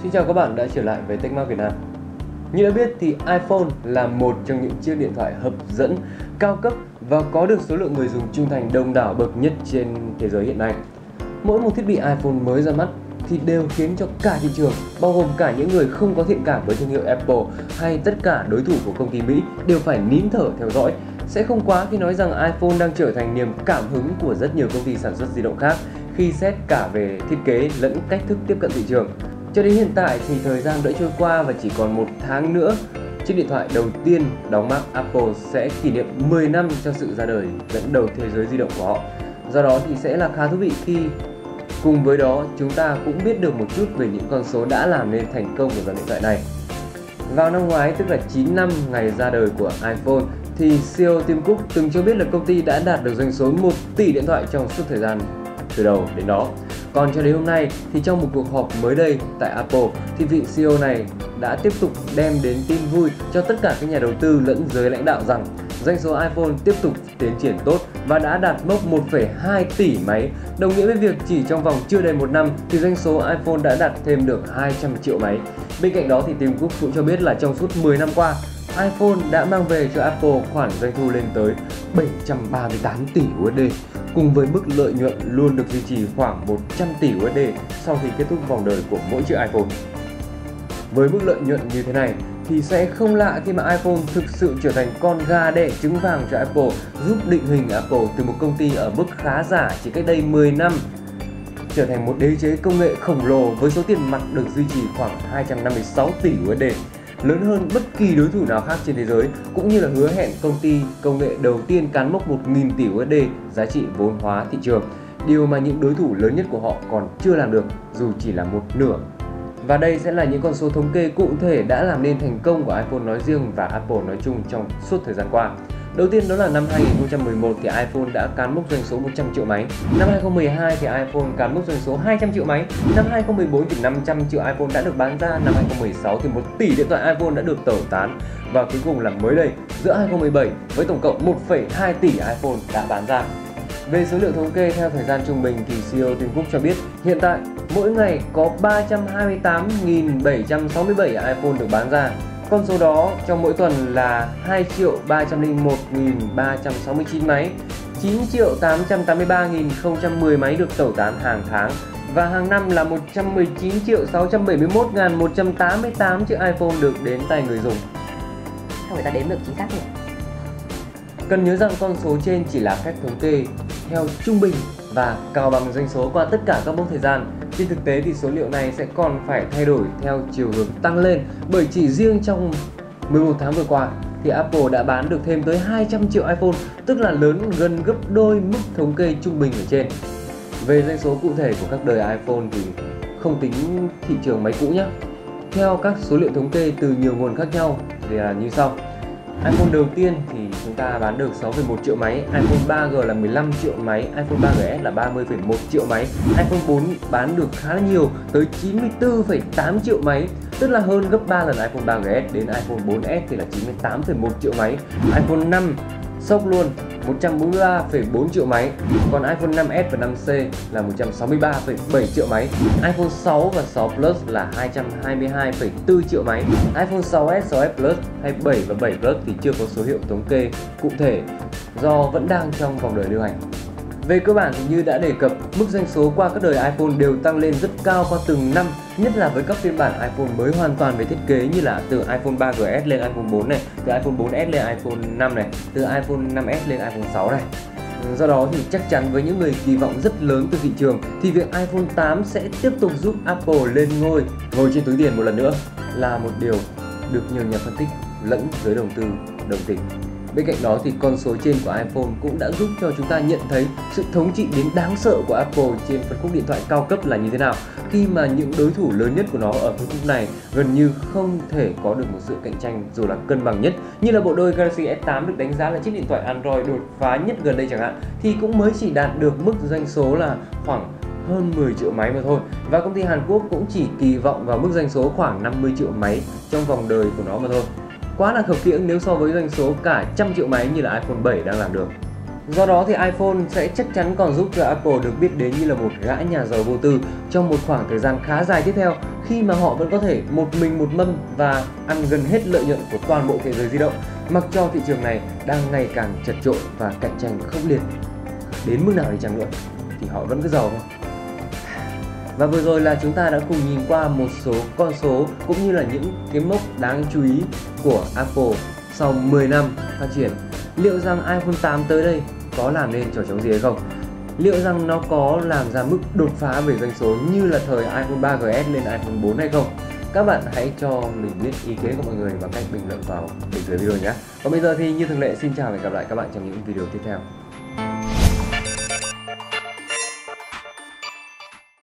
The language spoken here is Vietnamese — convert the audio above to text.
Xin chào các bạn đã trở lại với Techmark Việt Nam. Như đã biết thì iPhone là một trong những chiếc điện thoại hấp dẫn, cao cấp và có được số lượng người dùng trung thành đông đảo bậc nhất trên thế giới hiện nay. Mỗi một thiết bị iPhone mới ra mắt thì đều khiến cho cả thị trường, bao gồm cả những người không có thiện cảm với thương hiệu Apple hay tất cả đối thủ của công ty Mỹ đều phải nín thở theo dõi. Sẽ không quá khi nói rằng iPhone đang trở thành niềm cảm hứng của rất nhiều công ty sản xuất di động khác khi xét cả về thiết kế lẫn cách thức tiếp cận thị trường. Cho đến hiện tại thì thời gian đã trôi qua và chỉ còn một tháng nữa, chiếc điện thoại đầu tiên đóng mác Apple sẽ kỷ niệm 10 năm cho sự ra đời dẫn đầu thế giới di động của họ. Do đó thì sẽ là khá thú vị khi cùng với đó chúng ta cũng biết được một chút về những con số đã làm nên thành công của dòng điện thoại này. Vào năm ngoái, tức là 9 năm ngày ra đời của iPhone, thì CEO Tim Cook từng cho biết là công ty đã đạt được doanh số 1 tỷ điện thoại trong suốt thời gian từ đầu đến đó. Còn cho đến hôm nay thì trong một cuộc họp mới đây tại Apple thì vị CEO này đã tiếp tục đem đến tin vui cho tất cả các nhà đầu tư lẫn giới lãnh đạo rằng doanh số iPhone tiếp tục tiến triển tốt và đã đạt mốc 1,2 tỷ máy, đồng nghĩa với việc chỉ trong vòng chưa đầy một năm thì doanh số iPhone đã đạt thêm được 200 triệu máy. Bên cạnh đó thì Tim Cook cũng cho biết là trong suốt 10 năm qua, iPhone đã mang về cho Apple khoản doanh thu lên tới 738 tỷ USD, cùng với mức lợi nhuận luôn được duy trì khoảng 100 tỷ USD sau khi kết thúc vòng đời của mỗi chiếc iPhone. Với mức lợi nhuận như thế này thì sẽ không lạ khi mà iPhone thực sự trở thành con gà đẻ trứng vàng cho Apple, giúp định hình Apple từ một công ty ở mức khá giả chỉ cách đây 10 năm trở thành một đế chế công nghệ khổng lồ với số tiền mặt được duy trì khoảng 256 tỷ USD, lớn hơn bất kỳ đối thủ nào khác trên thế giới, cũng như là hứa hẹn công ty công nghệ đầu tiên cán mốc 1.000 tỷ USD giá trị vốn hóa thị trường, điều mà những đối thủ lớn nhất của họ còn chưa làm được dù chỉ là một nửa. Và đây sẽ là những con số thống kê cụ thể đã làm nên thành công của iPhone nói riêng và Apple nói chung trong suốt thời gian qua. Đầu tiên đó là năm 2011 thì iPhone đã cán mốc doanh số 100 triệu máy. Năm 2012 thì iPhone cán mốc doanh số 200 triệu máy. Năm 2014 thì 500 triệu iPhone đã được bán ra. Năm 2016 thì 1 tỷ điện thoại iPhone đã được tẩu tán. Và cuối cùng là mới đây, giữa 2017 với tổng cộng 1,2 tỷ iPhone đã bán ra. Về số liệu thống kê theo thời gian trung bình thì CEO Tim Cook cho biết hiện tại mỗi ngày có 328.767 iPhone được bán ra. Con số đó trong mỗi tuần là 2.301.369 máy, 9.883.010 máy được tẩu tán hàng tháng và hàng năm là 119.671.188 chiếc iPhone được đến tay người dùng. Sao người ta đếm được chính xác nhỉ? Cần nhớ rằng con số trên chỉ là cách thống kê theo trung bình và cào bằng doanh số qua tất cả các mốc thời gian. Trên thực tế thì số liệu này sẽ còn phải thay đổi theo chiều hướng tăng lên, bởi chỉ riêng trong 11 tháng vừa qua thì Apple đã bán được thêm tới 200 triệu iPhone, tức là lớn gần gấp đôi mức thống kê trung bình ở trên. Về doanh số cụ thể của các đời iPhone thì không tính thị trường máy cũ nhé. Theo các số liệu thống kê từ nhiều nguồn khác nhau thì là như sau. iPhone đầu tiên thì chúng ta bán được 6,1 triệu máy, iPhone 3G là 15 triệu máy, iPhone 3GS là 30,1 triệu máy, iPhone 4 bán được khá là nhiều tới 94,8 triệu máy, tức là hơn gấp 3 lần iPhone 3GS. Đến iPhone 4S thì là 98,1 triệu máy, iPhone 5 sốc luôn 143,4 triệu máy, còn iPhone 5S và 5C là 163,7 triệu máy, iPhone 6 và 6 Plus là 222,4 triệu máy, iPhone 6S, 6S Plus hay 7 và 7 Plus thì chưa có số hiệu thống kê cụ thể do vẫn đang trong vòng đời lưu hành. Về cơ bản thì như đã đề cập, mức doanh số qua các đời iPhone đều tăng lên rất cao qua từng năm, nhất là với các phiên bản iPhone mới hoàn toàn về thiết kế như là từ iPhone 3GS lên iPhone 4 này, từ iPhone 4S lên iPhone 5 này, từ iPhone 5S lên iPhone 6 này. Do đó thì chắc chắn với những người kỳ vọng rất lớn từ thị trường thì việc iPhone 8 sẽ tiếp tục giúp Apple lên ngôi trên túi tiền một lần nữa là một điều được nhiều nhà phân tích lẫn giới đầu tư đồng tình. Bên cạnh đó thì con số trên của iPhone cũng đã giúp cho chúng ta nhận thấy sự thống trị đến đáng sợ của Apple trên phân khúc điện thoại cao cấp là như thế nào, khi mà những đối thủ lớn nhất của nó ở phân khúc này gần như không thể có được một sự cạnh tranh dù là cân bằng nhất, như là bộ đôi Galaxy S8 được đánh giá là chiếc điện thoại Android đột phá nhất gần đây chẳng hạn, thì cũng mới chỉ đạt được mức doanh số là khoảng hơn 10 triệu máy mà thôi. Và công ty Hàn Quốc cũng chỉ kỳ vọng vào mức doanh số khoảng 50 triệu máy trong vòng đời của nó mà thôi. Quá là khập khiễng nếu so với doanh số cả trăm triệu máy như là iPhone 7 đang làm được. Do đó thì iPhone sẽ chắc chắn còn giúp cho Apple được biết đến như là một gã nhà giàu vô tư trong một khoảng thời gian khá dài tiếp theo, khi mà họ vẫn có thể một mình một mâm và ăn gần hết lợi nhuận của toàn bộ thế giới di động, mặc cho thị trường này đang ngày càng chật chội và cạnh tranh khốc liệt. Đến mức nào đi chăng nữa thì họ vẫn cứ giàu thôi. Và vừa rồi là chúng ta đã cùng nhìn qua một số con số cũng như là những cái mốc đáng chú ý của Apple sau 10 năm phát triển. Liệu rằng iPhone 8 tới đây có làm nên trò trống gì hay không? Liệu rằng nó có làm ra mức đột phá về doanh số như là thời iPhone 3GS lên iPhone 4 hay không? Các bạn hãy cho mình biết ý kiến của mọi người bằng cách bình luận vào bên dưới video nhé. Còn bây giờ thì như thường lệ, xin chào và hẹn gặp lại các bạn trong những video tiếp theo.